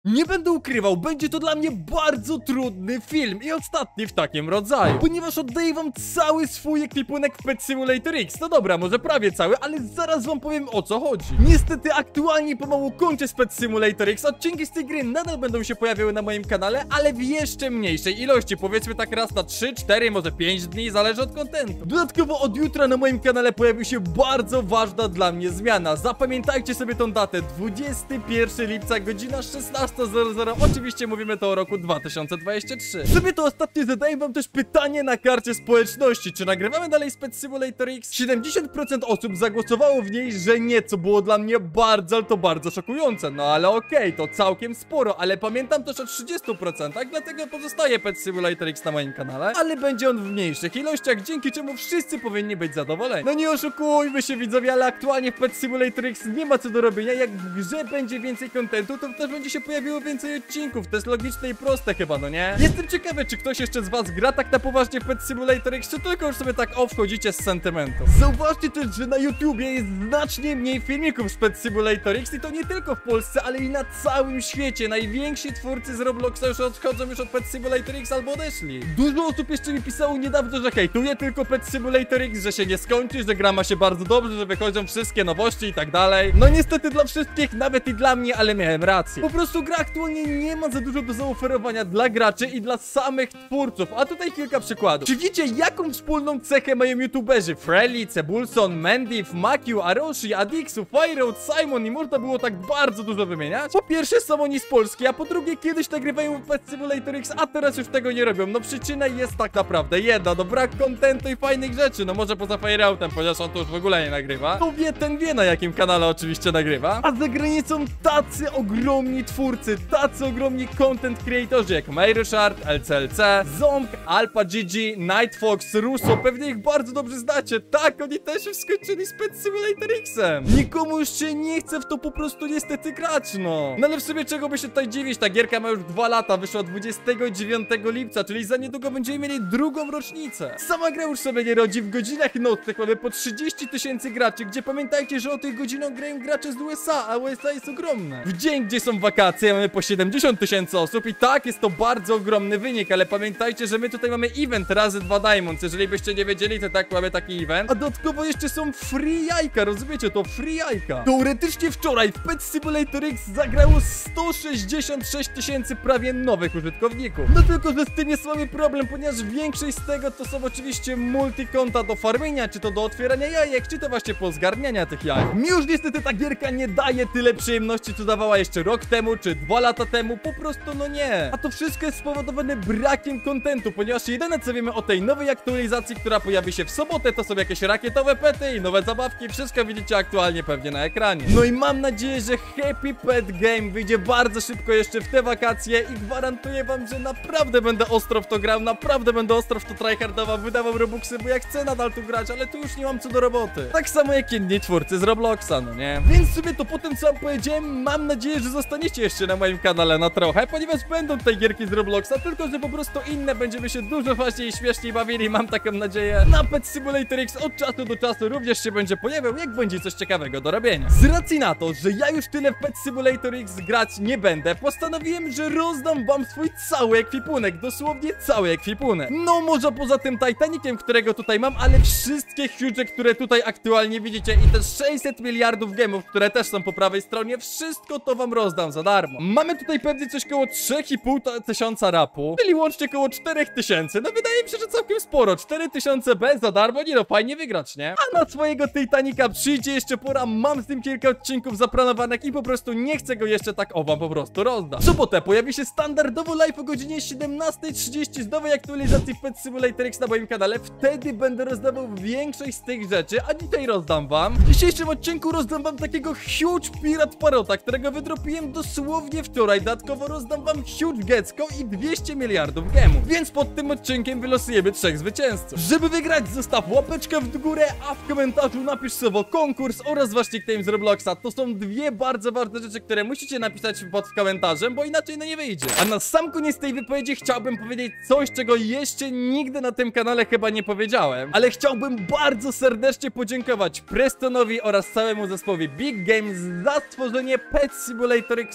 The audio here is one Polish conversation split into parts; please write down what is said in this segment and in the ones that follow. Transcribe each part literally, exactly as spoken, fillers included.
Nie będę ukrywał, będzie to dla mnie bardzo trudny film i ostatni w takim rodzaju, ponieważ oddaję wam cały swój ekwipunek w Pet Simulator X. No dobra, może prawie cały, ale zaraz wam powiem, o co chodzi. Niestety aktualnie pomału kończę z Pet Simulator X. Odcinki z tej gry nadal będą się pojawiały na moim kanale, ale w jeszcze mniejszej ilości, powiedzmy tak raz na trzy, cztery, może pięć dni, zależy od kontentu. Dodatkowo od jutra na moim kanale pojawi się bardzo ważna dla mnie zmiana. Zapamiętajcie sobie tą datę, dwudziestego pierwszego lipca, godzina szesnasta zero zero. Oczywiście mówimy to o roku dwa tysiące dwudziestym trzecim. Sobie to ostatnio zadaję wam też pytanie na karcie społeczności, czy nagrywamy dalej z Pet Simulator X? siedemdziesiąt procent osób zagłosowało w niej, że nie, co było dla mnie bardzo, ale to bardzo szokujące. No ale okej, okay, to całkiem sporo, ale pamiętam też o trzydziestu procentach, dlatego pozostaje Pet Simulator X na moim kanale, ale będzie on w mniejszych ilościach, dzięki czemu wszyscy powinni być zadowoleni. No nie oszukujmy się, widzowie, ale aktualnie w Pet Simulator X nie ma co do robienia. Jak w grze będzie więcej kontentu, to też będzie się pojawiło więcej odcinków. To jest logiczne i proste chyba, no nie? Jestem ciekawy, czy ktoś jeszcze z was gra tak na poważnie w Pet Simulator X, czy tylko już sobie tak o wchodzicie z sentymentu. Zauważcie też, że na YouTubie jest znacznie mniej filmików z Pet Simulator X i to nie tylko w Polsce, ale i na całym świecie. Najwięksi twórcy z Robloxa już odchodzą już od Pet Simulator X albo odeszli. Dużo osób jeszcze mi pisało niedawno, że hejtuje tylko Pet Simulator X, że się nie skończy, że gra ma się bardzo dobrze, że wychodzą wszystkie nowości i tak dalej. No niestety dla wszystkich, nawet i dla mnie, ale miałem rację. Po prostu gra aktualnie nie ma za dużo do zaoferowania dla graczy i dla samych twórców. A tutaj kilka przykładów. Czy wiecie, jaką wspólną cechę mają youtuberzy? Frelly, Cebulson, Mendiv, Makiu, Aroshi, Adixu, Fireout, Simon i można było tak bardzo dużo wymieniać? Po pierwsze, są oni z Polski, a po drugie, kiedyś nagrywają w Pet Simulator X, a teraz już tego nie robią. No przyczyna jest tak naprawdę jedna, no brak kontentu i fajnych rzeczy. No może poza Fireoutem, chociaż on to już w ogóle nie nagrywa. To wie, ten wie, na jakim kanale oczywiście nagrywa. A za granicą tacy ogromni twórcy, tacy ogromni content creatorzy jak Mayrushard, L C L C, Zonk, Alpha G G, Nightfox, Russo, pewnie ich bardzo dobrze znacie. Tak, oni też już skończyli z Pet Simulator X-em. Nikomu już się nie chce w to po prostu niestety grać, no. No ale w sobie czego by się tutaj dziwić, ta gierka ma już dwa lata, wyszła dwudziestego dziewiątego lipca, czyli za niedługo będziemy mieli drugą rocznicę. Sama gra już sobie nie rodzi, w godzinach nocnych mamy po trzydzieści tysięcy graczy, gdzie pamiętajcie, że o tych godzinach grają gracze z U S A, a U S A jest ogromne. W dzień, gdzie są wakacje, mamy po siedemdziesiąt tysięcy osób i tak, jest to bardzo ogromny wynik, ale pamiętajcie, że my tutaj mamy event razy dwa Diamonds, jeżeli byście nie wiedzieli, to tak mamy taki event, a dodatkowo jeszcze są free jajka, rozumiecie, to free jajka. Teoretycznie wczoraj w Pet Simulator X zagrało sto sześćdziesiąt sześć tysięcy prawie nowych użytkowników. No tylko, że z tym jest słaby problem, ponieważ większość z tego to są oczywiście multikonta do farmienia, czy to do otwierania jajek, czy to właśnie pozgarniania tych jajek. Mi już niestety ta gierka nie daje tyle przyjemności, co dawała jeszcze rok temu, czy dwa lata temu, po prostu no nie. A to wszystko jest spowodowane brakiem kontentu, ponieważ jedyne co wiemy o tej nowej aktualizacji, która pojawi się w sobotę, to są jakieś rakietowe pety i nowe zabawki, wszystko widzicie aktualnie pewnie na ekranie. No i mam nadzieję, że Happy Pet Game wyjdzie bardzo szybko jeszcze w te wakacje i gwarantuję wam, że naprawdę będę ostro w to grał, naprawdę będę ostro w to tryhardował, wydawał robuxy, bo ja chcę nadal tu grać, ale tu już nie mam co do roboty. Tak samo jak inni twórcy z Robloxa, no nie? Więc sobie to po tym co wam powiedziałem, mam nadzieję, że zostaniecie jeszcze na moim kanale na trochę, ponieważ będą tutaj gierki z Robloxa, tylko że po prostu inne będziemy się dużo ważniej i śmieszniej bawili, mam taką nadzieję. Na Pet Simulator X od czasu do czasu również się będzie pojawiał, jak będzie coś ciekawego do robienia. Z racji na to, że ja już tyle w Pet Simulator X grać nie będę, postanowiłem, że rozdam wam swój cały ekwipunek, dosłownie cały ekwipunek. No może poza tym Titaniciem, którego tutaj mam, ale wszystkie huge, które tutaj aktualnie widzicie i te sześćset miliardów gemów, które też są po prawej stronie, wszystko to wam rozdam za darmo. Mamy tutaj pewnie coś koło trzy i pół tysiąca rapu, czyli łącznie koło cztery tysiące. No wydaje mi się, że całkiem sporo. cztery tysiące B za darmo, nie no, fajnie wygrać, nie? A na swojego Titanica przyjdzie jeszcze pora, mam z tym kilka odcinków zaplanowanych i po prostu nie chcę go jeszcze tak o wam po prostu rozdać. W sobotę pojawi się standardowo live o godzinie siedemnastej trzydzieści z nowej aktualizacji w Pet Simulator X na moim kanale. Wtedy będę rozdawał większość z tych rzeczy, a dzisiaj rozdam wam. W dzisiejszym odcinku rozdam wam takiego huge Pirat Parota, którego wydropiłem dosłownie wczoraj. Dodatkowo rozdam wam huge Gecko i dwieście miliardów gemów. Więc pod tym odcinkiem wylosujemy trzech zwycięzców. Żeby wygrać, zostaw łapeczkę w górę, a w komentarzu napisz słowo konkurs oraz wasz nickname z Robloxa. To są dwie bardzo ważne rzeczy, które musicie napisać pod komentarzem, bo inaczej no nie wyjdzie. A na sam koniec tej wypowiedzi chciałbym powiedzieć coś, czego jeszcze nigdy na tym kanale chyba nie powiedziałem, ale chciałbym bardzo serdecznie podziękować Prestonowi oraz całemu zespołowi Big Games za stworzenie Pet Simulator X całego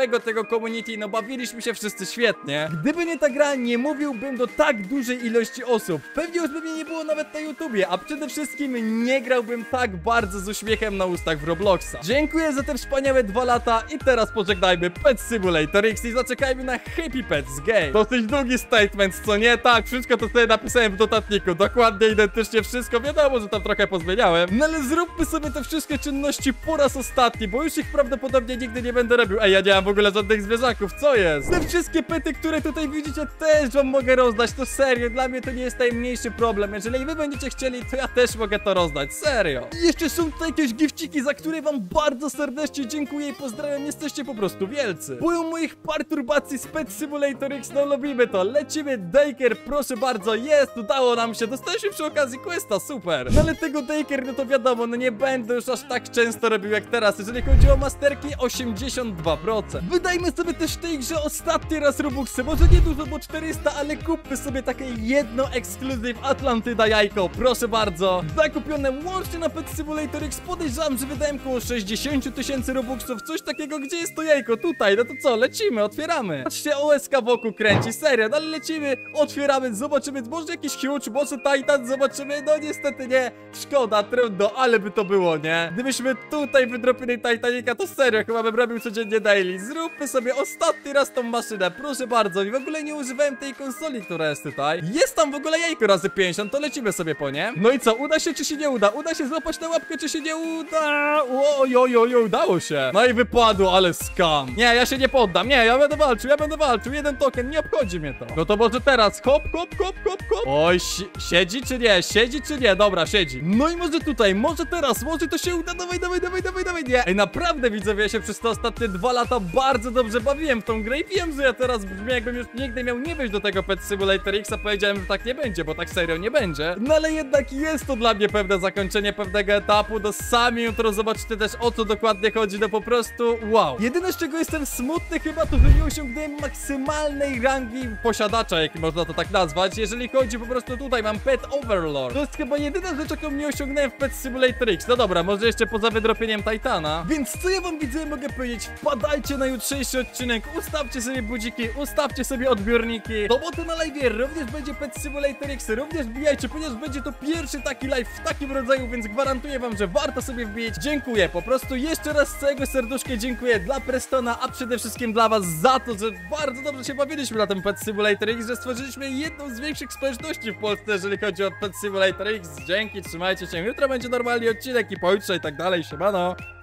całego tego community, no bawiliśmy się wszyscy świetnie. Gdyby nie ta gra, nie mówiłbym do tak dużej ilości osób. Pewnie już by mnie nie było nawet na YouTubie, a przede wszystkim nie grałbym tak bardzo z uśmiechem na ustach w Robloxa. Dziękuję za te wspaniałe dwa lata i teraz pożegnajmy Pet Simulator X i zaczekajmy na Happy Pets Game. Dosyć długi statement, co nie? Tak, wszystko to sobie napisałem w notatniku, dokładnie identycznie wszystko, wiadomo, że tam trochę pozmieniałem. No ale zróbmy sobie te wszystkie czynności po raz ostatni, bo już ich prawdopodobnie nigdy nie będę robił. Ej, ja nie mam w ogóle żadnych zwierzaków, co jest? Te wszystkie pety, które tutaj widzicie, też wam mogę rozdać, to serio, dla mnie to nie jest najmniejszy problem. Jeżeli wy będziecie chcieli, to ja też mogę to rozdać, serio. I jeszcze są tutaj jakieś gifciki, za które wam bardzo serdecznie dziękuję i pozdrawiam, jesteście po prostu wielcy. Boją moich perturbacji z Pet Simulator X, no lubimy to, lecimy, Daycare, proszę bardzo, jest, udało nam się, dostaliśmy przy okazji questa, super. No ale tego Daycare, no to wiadomo, no nie będę już aż tak często robił jak teraz, jeżeli chodzi o masterki, osiemdziesiąt dwa procent. Wydajmy sobie też w tej grze ostatni raz Robuxy, może nie dużo, bo czterysta, ale kupmy sobie takie jedno Exclusive Atlantyda jajko, proszę bardzo. Zakupione łącznie na Pet Simulator X, podejrzewam, że wydałem około sześćdziesiąt tysięcy Robuxów, coś takiego, gdzie jest to jajko, tutaj, no to co, lecimy, otwieramy. Patrzcie, O S K wokół kręci, serio, no ale lecimy, otwieramy, zobaczymy, może jakiś huge, może Titan, zobaczymy, no niestety nie, szkoda, trudno, ale by to było, nie? Gdybyśmy tutaj wydropili Titanica, to serio, chyba bym robił codziennie daily. Zróbmy sobie ostatni raz tą maszynę, proszę bardzo, i w ogóle nie używałem tej konsoli, która jest tutaj. Jest tam w ogóle jajko razy pięćdziesiąt, to lecimy sobie po nie. No i co, uda się czy się nie uda? Uda się złapać na łapkę czy się nie uda? Oj, oj, oj, udało się. No i wypadło, ale skam. Nie, ja się nie poddam, nie, ja będę walczył, ja będę walczył, jeden token, nie obchodzi mnie to. No to może teraz, hop, hop, hop, hop, hop. Oj, si siedzi czy nie, siedzi czy nie, dobra, siedzi. No i może tutaj, może teraz, może to się uda, dawaj, dawaj, dawaj, dawaj, dawaj, nie. Ej, naprawdę widzowie, ja się przez te ostatnie dwa lata bardzo dobrze bawiłem w tą grę i wiem, że ja teraz brzmię, jakbym już nigdy miał nie wejść do tego Pet Simulator X, a powiedziałem, że tak nie będzie, bo tak serio nie będzie. No ale jednak jest to dla mnie pewne zakończenie pewnego etapu, no sami jutro zobaczycie też, o co dokładnie chodzi, no po prostu wow. Jedyne, z czego jestem smutny chyba, to że nie osiągnąłem maksymalnej rangi posiadacza, jak można to tak nazwać, jeżeli chodzi po prostu tutaj, mam Pet Overlord. To jest chyba jedyna rzecz, jaką nie osiągnąłem w Pet Simulator X. No dobra, może jeszcze poza wydropieniem Titana. Więc co ja wam widzę, mogę powiedzieć, wpadajcie na jutrzejszy odcinek, ustawcie sobie budziki, ustawcie sobie odbiorniki. Do boty na live również będzie Pet Simulator X, również wbijajcie, ponieważ będzie to pierwszy taki live w takim rodzaju, więc gwarantuję wam, że warto sobie wbić. Dziękuję, po prostu jeszcze raz z całego serduszka dziękuję dla Prestona, a przede wszystkim dla was za to, że bardzo dobrze się bawiliśmy na tym Pet Simulator X, że stworzyliśmy jedną z większych społeczności w Polsce, jeżeli chodzi o Pet Simulator X. Dzięki, trzymajcie się, jutro będzie normalny odcinek i pojutrze i tak dalej, siemano.